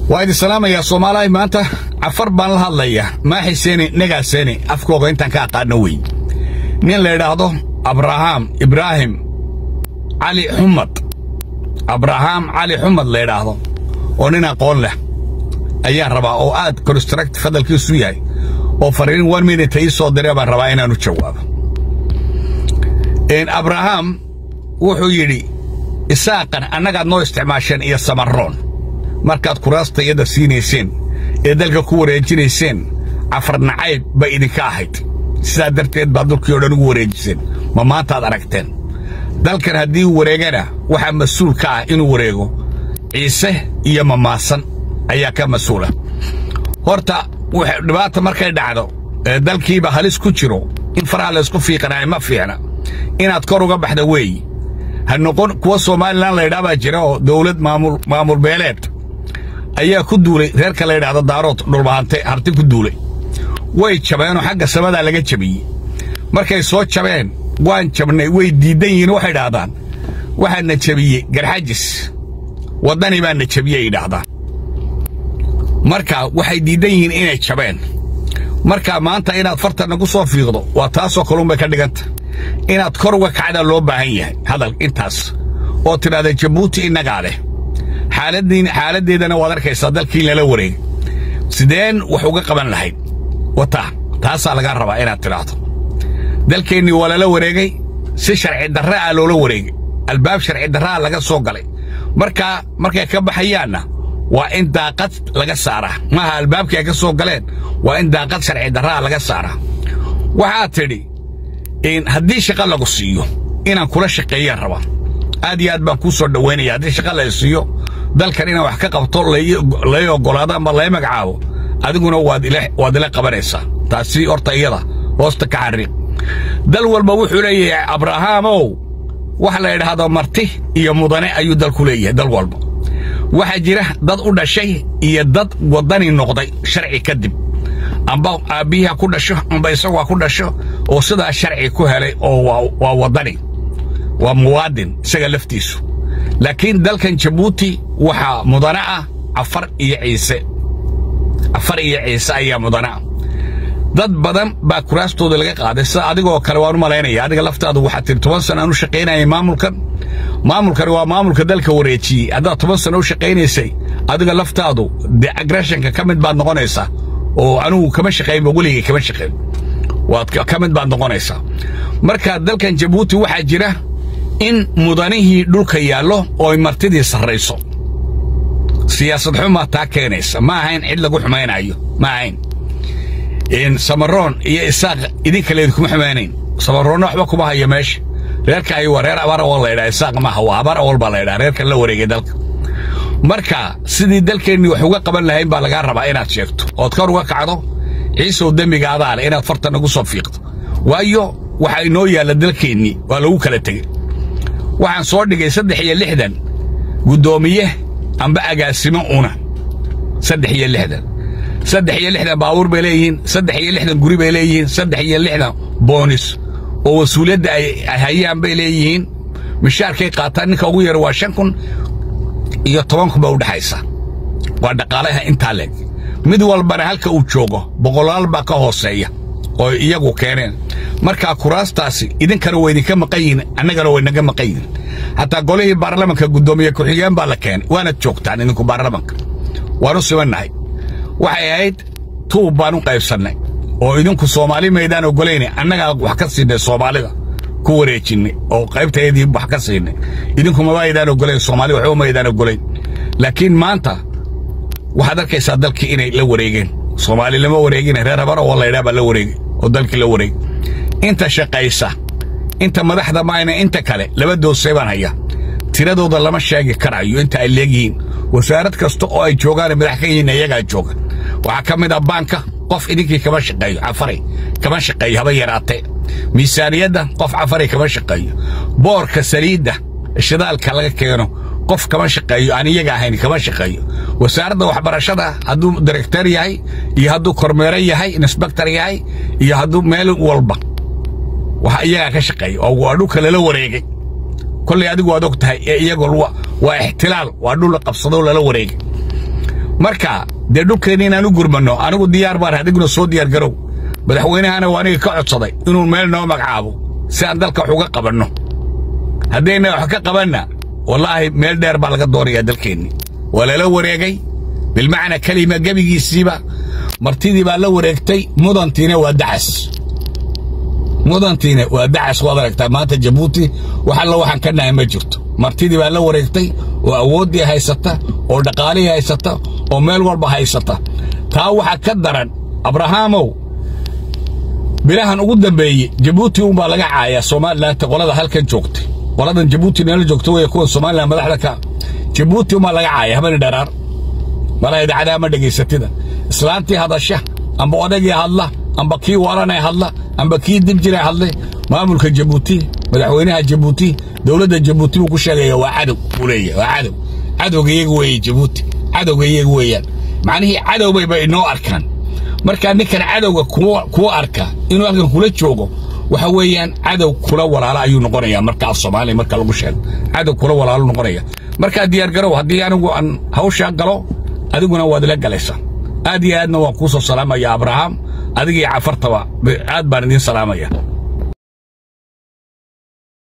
وايد السلام يا صومالاي ما أنت عفر بان الهضلية ما حسيني نجاسيني أفكوك أنت كأقانوي مين اللي يراضو إبراهيم علي حمد أبراهام علي حمد اللي يراضو وننا قول له أيها ربا أو آد كونستراكت فضل كيسوياي أو فرين 1 minute تيسو دريبا رباينا نتشواب إن أبراهام وحو يري إساقا أنا قد نو استعماشين إيا سمرون markaad kuraasta iyada siinayeen ee dalka ku wareejinayeen afar nacayb ba idinka ahayd sidaa darteed baad dalkii oo dhan ugu wareejiseen ma maanta aad aragteen dalkan haddii uu wareegana waxa mas'uul ka ah inuu wareego ciise iyo mamaasan ayaa ka mas'uula horta waxa dhibaato markay dhacdo dalkiiba halis ku jiro in faraha la isku fiiqanaay ma fiicna inaad kor uga baxdo weey hannoqon kuwa Soomaaliland la yiraahdo jira oo dawlad maamul beeleed ayaa ku duulay reerka la yiraahdo daarood dhulbaantay harti ku duulay way jabeen oo xagga samada laga jabiyay markay soo jabeen waan jabnay way diidan yihiin waxay dhaahdaan waxaan na jabiyay garxajis wadani baan na jabiyay dhaahdaan marka waxay diidan yihiin inay jabeen marka maanta inaad fartan ugu soo fiiqdo waa taas oo kalun bay ka dhiganta inaad kor uga kacda loo baahan yahay hadal intaas oo tiraada Djibouti inaga leh xaaladeedana waad arkaysaa dalkii la wareeg sideen wax uga qaban lahayd wata taas laga rabaa inaad tiraahdo dalkeeni wala la wareegay si sharci darro ah loo wareegay albaab sharci darro laga soo galay marka ka baxayaana waa in daaqad laga saaraa ma albaabka ay ka soo galeen waa in daaqad sharci darro laga saaraa waxa tiri in haddii shaqo lagu siiyo inaan kula shaqeeyo raba aad iyo aad baan ku soo dhaweynaya haddii shaqo la siiyo dalkan inaan wax ka qabto la ogolaado ama la magacaabo adiguna waad ila qabanaysaa taasi horta iyada hoosta ka xariiq dal walba wuxuu leeyahay Abrahaamow wax la yiraahdo marti iyo mudane ayuu dalku leeyahay dal walba waxa jira dad u dhashay iyo dad wadani noqday sharci kadib amba abiha ku dhasho amba isagu ku dhasho oo sida sharci ku helay oo waa wadani waa muwaadin isaga laftiisu laakiin dalkan Djibouti waxa mudana ah afar iyo ciise ayaa mudana dad badan baa kuraastooda laga qaaday sida adigoo kale waan u maleynaya adiga laftaadu waxa tir 10 sano aanu shaqeynayay maamulkan waa maamulka dalka wareejiyay adaa 10 sano u shaqeynaysay adiga laftaadu de aggressionka kamid baad noqonaysaa oo anigu kama shaqeyn waligeey kama shaqeyn waad kamid baad noqonaysaa marka dalkan Djibouti waxa jira in mudanihii dhulka yaalo oo martidii sarreyso siyaasad xumo taa keenaysa ma ahayn cid lagu xumaynayo ma ahayn in Samaroon iyo Isaaq idin kale kuma xumaynayn Samaroon waxba kuma hayo meesha reerka ay wareer abar oo la yiraahdo Isaaq ma hawa abar oo la yiraahdo reerka la wareegay dalka marka sidii dalkeeni wax uga qaban lahayn baa laga rabaa inaad sheegto oo kor uga kacdo ciise oo dambigaada ah inaad fartan ugu soo fiiqdo waayo waxa inoo yaala dalkeeni waa lagu kala tagay waxaan soo dhigay 360 gudoomiye amba agaasimo una 360 baawur bay leeyihiin 360 guri bay leeyihiin 360 bonus oo wasuulada ay hayaan bay leeyihiin mishaarkay qaataan ninka ugu yar waa 5,000 iyo 10,000 baa u dhaxaysa waa dhaqaalaha inta leeg mid walbana halka uu joogo boqolaal baa ka hooseeya oo iyagu keeneen marka kuraastaasi idinkana way idinka maqayin annagana way naga maqayin hatta golihii baarlamaanka gudoomiye ku xigeen baa la keenay waana joogtaan idinku baarlamaanka waanu sibanahay waxay ahayd tuubaan u qaybsanay oo idinku Soomaali meedaan ogoleynay annaga wax ka siinay Soomaalida ku wareejinay oo qaybteedii wax ka siinay idinku ma waayidaan ogoleyn Soomaali wax uma yeedaan ogoleyn laakiin maanta waxaad arkaysaa dalkii inay la wareegeen Soomaali lama wareegin reer habar oo la yiraahdo la wareegay oo dalkii la wareegay inta shaqaysa inta madaxda maayna inta kale laba doosay baan haya tiradooda lama sheegi karayo inta ay leeyihiin wasaarad kasta oo ay joogaan madax ka yihiin iyaga jooga waxa kamid ah banka qof idinkii kama shaqeeyo afari kama shaqeeyo haba yaraatay miisaaniyada qof afari kama shaqeeyo boorka saliida shidaalka laga keeno qof kama shaqeeyo aan iyaga ahayn kama shaqeeyo wasaaradda waxbarashada hadduu director yahay iyo hadduu kormeer yahay inspector yahay iyo hadduu meel walba waxa iyaga ka shaqeeyo oo dhulka la wareegay kulli adigu waad ogtahay iyagu waa ihtilaal waa dhul qabsado la wareegay marka dee dhulkeena inaan u gurmano anigu diyaar baan adiguna soo diyaar garow madaxweynahana waa aniga ka codsaday inuu meel noo magacaabo si aan dalka wax uga qabanno haddayna wax ka qabanna wallaahi meel dheer baa laga doonayaa dalkeenni waa lala wareegay bilmacna kalima gebigiisiiba martidii baa la wareegtay mudantiina waa dacas waad aragtaa maanta Jabuuti waxa la waxaan ka nahay ma jirto martidii baa la wareegtay oo awoodii haysata oo dhaqaalihii haysata oo meel walba haysata taa waxa ka daran Abrahamow bilahan ugu dambeeyay Jabuuti baa laga caaya Soomaaliland qolada halkan joogtay qoladan Jabuuti nala joogto way kuwa Soomaaliland madaxda ka Jabuuti baa laga caaya habeen dheeraar mala idaacada ma dhageysatida islaantii hadasha amba odagii hadla amba kii waranay hadla amba kii dib jiray hadlay maamulka Jabuuti madaxweynaha Jabuuti dawladda Jabuuti uu ku sheegay waa cadow u leeyahay waa cadowga iyagu way Jabuuti cadowga iyagu weeyaan macnaheedu cadow bay inoo arkaan marka ninkan cadowga ku arka inuu halkan kula joogo waxa weeyaan cadow kula walaalo ayuu noqonayaa marka Soomaaliya marka lagu sheego cadow kula walaalo noqonaya marka diyaar garow hadii anigu aan hawsha galo adiguna waad la galaysaa aad iyo aadna waan ku soo salaamaya Abraham adigii cafartaba aad baan idin salaamaya